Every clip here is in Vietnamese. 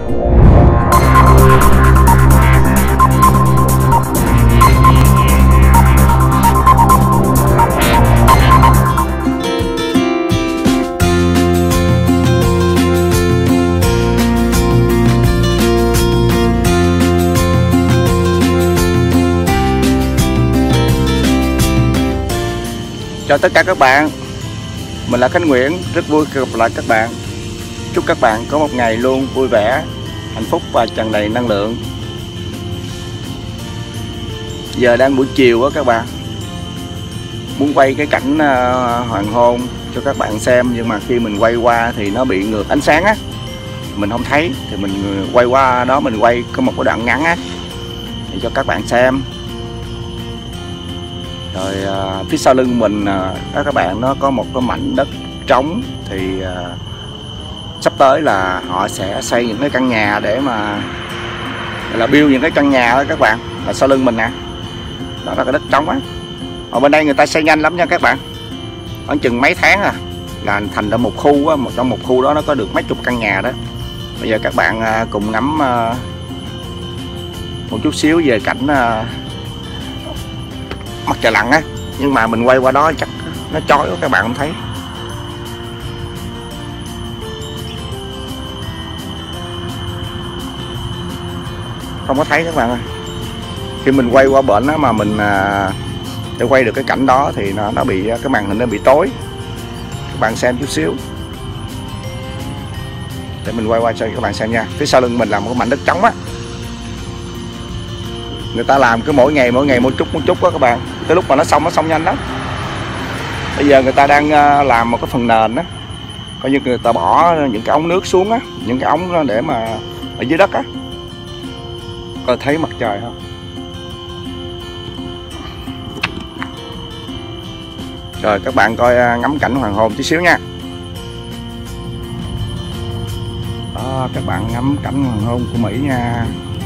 Chào tất cả các bạn, mình là Khánh Nguyễn, rất vui gặp lại các bạn. Chúc các bạn có một ngày luôn vui vẻ, hạnh phúc và tràn đầy năng lượng. Giờ đang buổi chiều á các bạn, muốn quay cái cảnh hoàng hôn cho các bạn xem, nhưng mà khi mình quay qua thì nó bị ngược ánh sáng á, mình không thấy, thì mình quay qua đó mình quay có một cái đoạn ngắn á để cho các bạn xem. Rồi phía sau lưng mình đó các bạn, nó có một cái mảnh đất trống, thì sắp tới là họ sẽ xây những cái căn nhà để mà là build những cái căn nhà đó các bạn, là sau lưng mình nè, đó là cái đất trống á. Ở bên đây người ta xây nhanh lắm nha các bạn, khoảng chừng mấy tháng là thành ra một khu á, trong một khu đó nó có được mấy chục căn nhà đó. Bây giờ các bạn cùng ngắm một chút xíu về cảnh mặt trời lặn á, nhưng mà mình quay qua đó chắc nó chói quá các bạn không thấy. Không có thấy các bạn ơi. Khi mình quay qua bển đó mà mình để quay được cái cảnh đó thì nó bị cái màn hình nó bị tối. Các bạn xem chút xíu để mình quay qua cho các bạn xem nha. Phía sau lưng mình là một cái mảnh đất trống á, người ta làm cứ mỗi ngày một chút đó các bạn, tới lúc mà nó xong nhanh lắm. Bây giờ người ta đang làm một cái phần nền đó, coi như người ta bỏ những cái ống nước xuống á, những cái ống để mà ở dưới đất á, coi thấy mặt trời không. Rồi các bạn coi ngắm cảnh hoàng hôn tí xíu nha. Đó, các bạn ngắm cảnh hoàng hôn của Mỹ nha.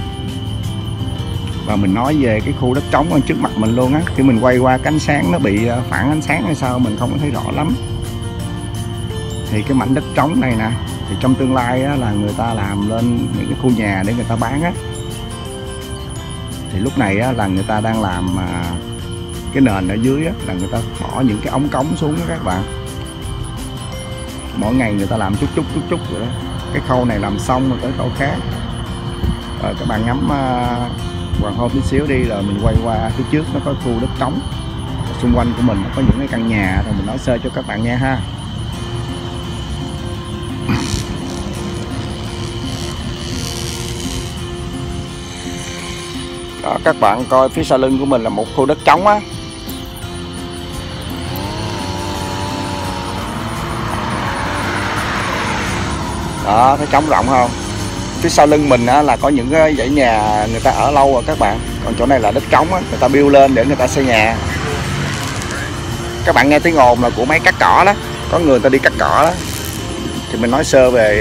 Và mình nói về cái khu đất trống ở trước mặt mình luôn á, khi mình quay qua cái ánh sáng nó bị phản ánh sáng hay sao mình không có thấy rõ lắm. Thì cái mảnh đất trống này nè, thì trong tương lai á, là người ta làm lên những cái khu nhà để người ta bán á. Thì lúc này á, là người ta đang làm cái nền ở dưới á, là người ta bỏ những cái ống cống xuống đó các bạn. Mỗi ngày người ta làm chút rồi đó. Cái khâu này làm xong rồi tới khâu khác. Rồi các bạn ngắm hoàng hôn tí xíu đi, rồi mình quay qua phía trước nó có khu đất trống, xung quanh của mình có những cái căn nhà, rồi mình nói sơ cho các bạn nghe ha. Đó, các bạn coi phía sau lưng của mình là một khu đất trống á. Đó, thấy trống rộng không? Phía sau lưng mình á, là có những cái dãy nhà người ta ở lâu rồi các bạn. Còn chỗ này là đất trống á, người ta build lên để người ta xây nhà. Các bạn nghe tiếng ồn là của máy cắt cỏ đó, có người ta đi cắt cỏ đó. Thì mình nói sơ về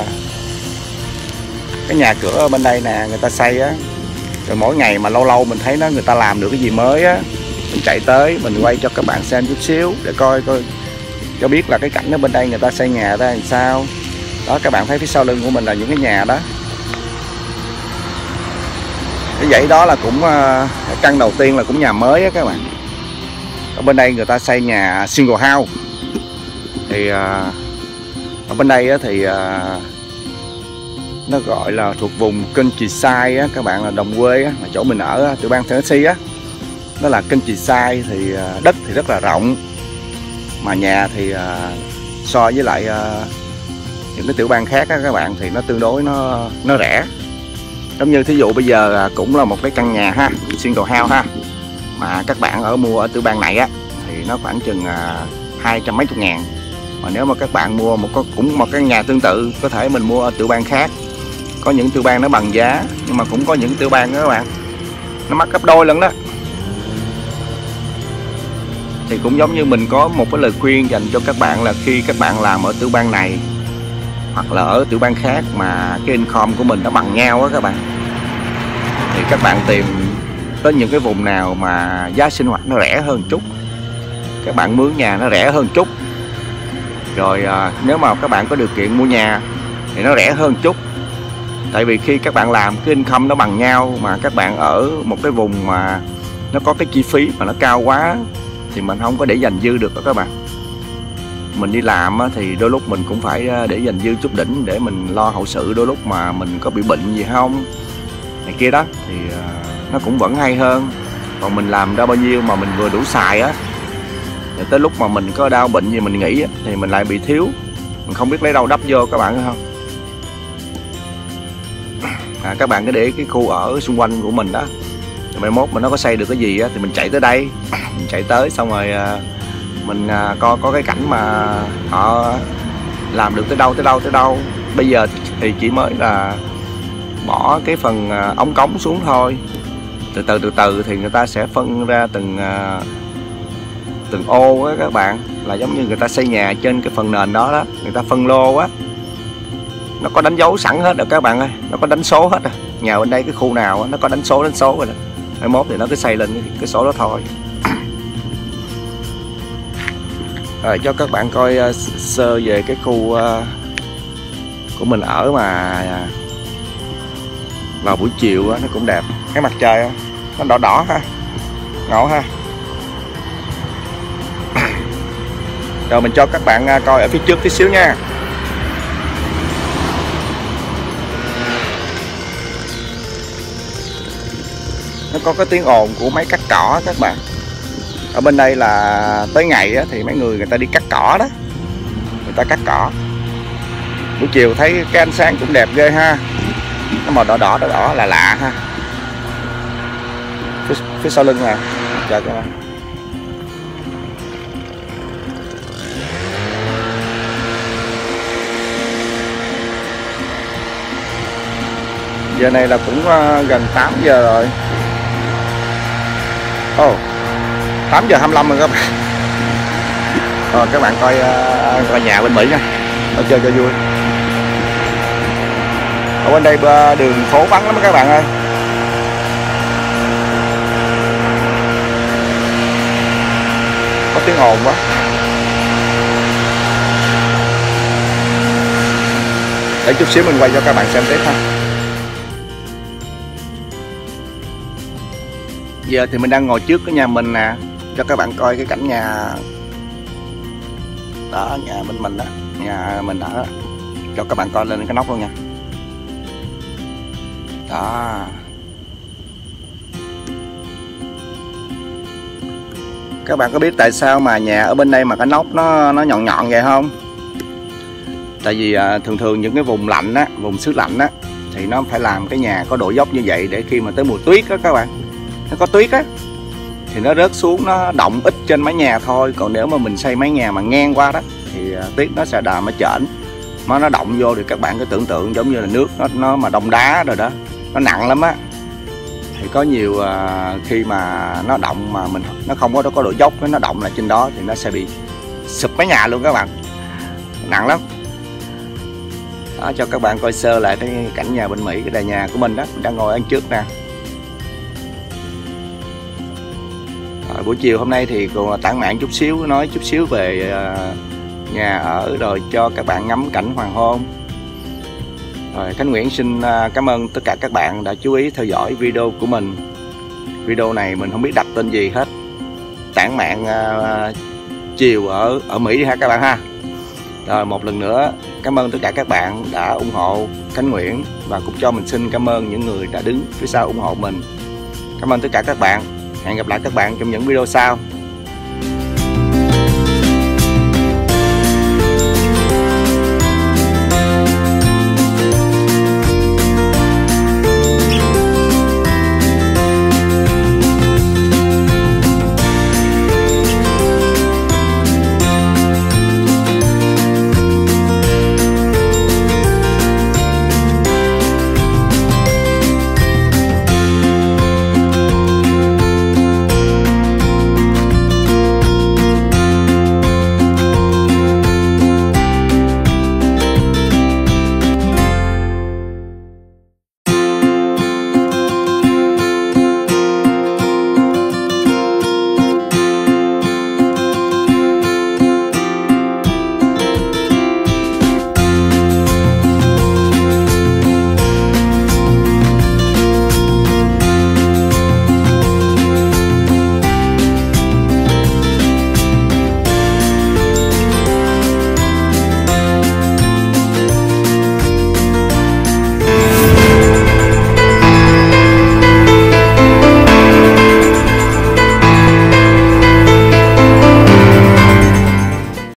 cái nhà cửa ở bên đây nè, người ta xây á. Rồi mỗi ngày mà lâu lâu mình thấy người ta làm được cái gì mới á, mình chạy tới mình quay cho các bạn xem chút xíu để coi cho biết là cái cảnh ở bên đây người ta xây nhà ra làm sao. Đó, các bạn thấy phía sau lưng của mình là những cái nhà đó. Cái dãy đó là cũng căn đầu tiên là cũng nhà mới á các bạn. Ở bên đây người ta xây nhà single house. Thì ở bên đây á, thì nó gọi là thuộc vùng countryside á các bạn, là đồng quê á, là chỗ mình ở tiểu bang Tennessee á. Nó là countryside, thì đất thì rất là rộng, mà nhà thì so với lại những cái tiểu bang khác á các bạn thì nó tương đối nó rẻ. Giống như thí dụ bây giờ cũng là một cái căn nhà ha, single house ha, mà các bạn mua ở tiểu bang này á thì nó khoảng chừng 200 mấy chục ngàn. Mà nếu mà các bạn mua cũng một cái nhà tương tự, có thể mình mua ở tiểu bang khác, có những tiểu bang nó bằng giá, nhưng mà cũng có những tiểu bang đó các bạn nó mắc gấp đôi lần đó. Thì cũng giống như mình có một cái lời khuyên dành cho các bạn là khi các bạn làm ở tiểu bang này hoặc là ở tiểu bang khác mà cái income của mình nó bằng nhau á các bạn, thì các bạn tìm tới những cái vùng nào mà giá sinh hoạt nó rẻ hơn chút, các bạn mướn nhà nó rẻ hơn chút. Rồi nếu mà các bạn có điều kiện mua nhà thì nó rẻ hơn chút, Tại vì khi các bạn làm cái income nó bằng nhau, mà các bạn ở một cái vùng mà nó có cái chi phí mà nó cao quá thì mình không có để dành dư được đó các bạn. Mình đi làm thì đôi lúc mình cũng phải để dành dư chút đỉnh để mình lo hậu sự, đôi lúc mà mình có bị bệnh gì không này kia đó thì nó cũng vẫn hay hơn. Còn mình làm ra bao nhiêu mà mình vừa đủ xài á, rồi tới lúc mà mình có đau bệnh gì mình nghỉ thì mình lại bị thiếu, mình không biết lấy đâu đắp vô các bạn thấy không. Các bạn cứ để cái khu ở xung quanh của mình đó, mai mốt mà nó có xây được cái gì á thì mình chạy tới đây, mình chạy tới xong rồi mình có cái cảnh mà họ làm được tới đâu. Bây giờ thì chỉ mới là bỏ cái phần ống cống xuống thôi, từ từ thì người ta sẽ phân ra từng ô á các bạn, là giống như người ta xây nhà trên cái phần nền đó người ta phân lô á, nó có đánh dấu sẵn hết rồi các bạn ơi, nó có đánh số hết rồi. Nhà bên đây cái khu nào nó có đánh số rồi đó, mai mốt thì nó cứ xây lên cái số đó thôi. Rồi cho các bạn coi sơ về cái khu của mình ở mà vào buổi chiều nó cũng đẹp, cái mặt trời nó đỏ đỏ ha, ngộ ha. Rồi mình cho các bạn coi ở phía trước tí xíu nha. Nó có cái tiếng ồn của máy cắt cỏ các bạn. Ở bên đây là tới ngày thì mấy người ta đi cắt cỏ đó, người ta cắt cỏ. Buổi chiều thấy cái ánh sáng cũng đẹp ghê ha, nó màu đỏ đỏ là lạ ha. Phía sau lưng nè, chờ các bạn. Giờ này là cũng gần 8 giờ rồi. 8 giờ 25 rồi các bạn. Các bạn coi nhà bên Mỹ nha, chơi cho vui. Ở bên đây đường phố vắng lắm các bạn ơi. Có tiếng ồn quá. Để chút xíu mình quay cho các bạn xem tiếp ha. Giờ thì mình đang ngồi trước cái nhà mình nè, cho các bạn coi cái cảnh nhà đó, nhà bên mình đó, nhà mình ở, cho các bạn coi lên cái nóc luôn nha. Đó. Các bạn có biết tại sao mà nhà ở bên đây mà cái nóc nó nhọn nhọn vậy không? Tại vì thường những cái vùng lạnh á, vùng xứ lạnh á thì nó phải làm cái nhà có độ dốc như vậy để khi mà tới mùa tuyết á các bạn, nó có tuyết á thì nó rớt xuống, nó động ít trên mái nhà thôi. Còn nếu mà mình xây mái nhà mà ngang qua đó thì tuyết nó sẽ đàm ở trển, mà nó động vô thì các bạn cứ tưởng tượng giống như là nước nó mà đông đá rồi đó, nó nặng lắm á. Thì có nhiều khi mà nó động mà nó không có độ dốc, nó động lại trên đó thì nó sẽ bị sụp mái nhà luôn các bạn, nặng lắm. Đó, cho các bạn coi sơ lại cái cảnh nhà bên Mỹ, cái đài nhà của mình đó, mình đang ngồi ăn trước nè. Rồi, buổi chiều hôm nay thì còn tản mạn chút xíu, nói chút xíu về nhà ở rồi cho các bạn ngắm cảnh hoàng hôn. Rồi, Khánh Nguyễn xin cảm ơn tất cả các bạn đã chú ý theo dõi video của mình. Video này mình không biết đặt tên gì hết, tản mạn chiều ở Mỹ đi ha các bạn ha. Rồi một lần nữa cảm ơn tất cả các bạn đã ủng hộ Khánh Nguyễn, và cũng cho mình xin cảm ơn những người đã đứng phía sau ủng hộ mình. Cảm ơn tất cả các bạn. Hẹn gặp lại các bạn trong những video sau.